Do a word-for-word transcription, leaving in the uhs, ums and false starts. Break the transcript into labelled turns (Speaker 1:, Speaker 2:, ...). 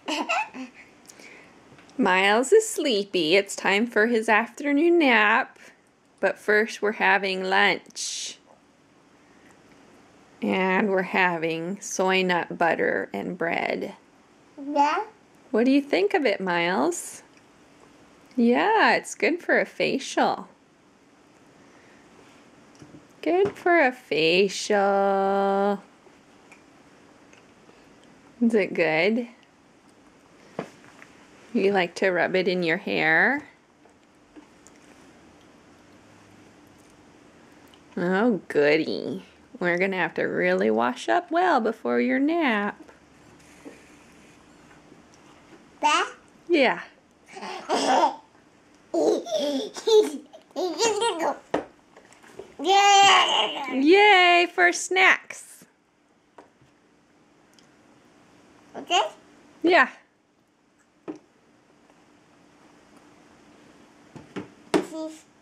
Speaker 1: Miles is sleepy. It's time for his afternoon nap. But first we're having lunch. And we're having soy nut butter and bread.
Speaker 2: Yeah?
Speaker 1: What do you think of it, Miles? Yeah, it's good for a facial. Good for a facial. Is it good? You like to rub it in your hair? Oh, goody. We're gonna have to really wash up well before your nap.
Speaker 2: That?
Speaker 1: Yeah. Yay for snacks.
Speaker 2: Okay?
Speaker 1: Yeah.
Speaker 2: This is